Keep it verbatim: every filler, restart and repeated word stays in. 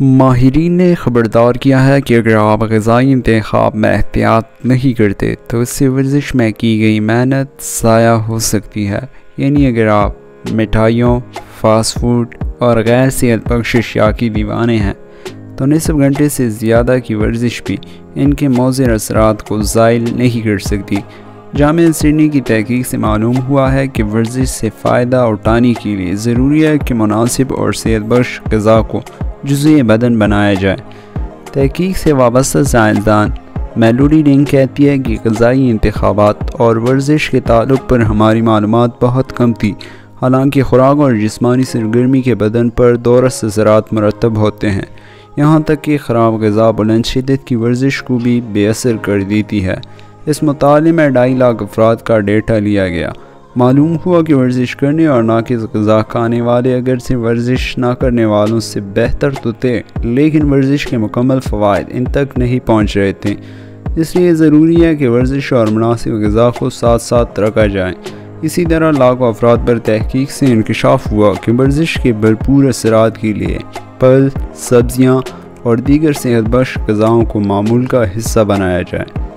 ماہرین نے خبردار کیا ہے کہ اگر آپ غذائی انتخاب میں احتیاط نہیں کرتے تو اس سے ورزش میں کی گئی محنت ضائع ہو سکتی ہے۔ یعنی اگر آپ مٹھائیوں، فاسٹ فوڈ اور غیر صحت بخش اشیاء کی دیوانے ہیں تو نصف گھنٹے سے زیادہ کی ورزش بھی ان کے مؤثر اثرات کو زائل نہیں کر سکتی۔ جامعہ سڈنی کی تحقیق سے معلوم ہوا ہے کہ ورزش سے فائدہ اٹھانے کے لیے ضروری ہے کہ مناسب اور صحت بخش غذا کو جزء بدن بنایا جائے۔ تحقیق سے وابستہ سائنسدان میلوڈی ڈنگ کہتی ہے کہ غذائی انتخابات اور ورزش کے تعلق پر ہماری معلومات بہت کم تھی، حالانکہ خوراک اور جسمانی سرگرمی کے بدن پر دورس اثرات مرتب ہوتے ہیں، یہاں تک کہ خراب غذا بلند شدت کی ورزش کو بھی بے اثر کر دیتی ہے۔ اس مطالعے میں ڈھائی لاکھ افراد کا ڈیٹا لیا گیا۔ معلوم ہوا کہ ورزش کرنے اور ناقص غذا کھانے والے اگرچہ ورزش نہ کرنے والوں سے بہتر تو تھے، لیکن ورزش کے مکمل فوائد ان تک نہیں پہنچ رہے تھے۔ اس لیے ضروری ہے کہ ورزش اور مناسب غذا کو ساتھ ساتھ رکھا جائے۔ اسی طرح لاکھوں افراد پر تحقیق سے انکشاف ہوا کہ ورزش کے بھرپور اثرات کے لیے پھل، سبزیاں اور دیگر صحت بخش غذاؤں کو معمول کا حصہ بنایا جائے۔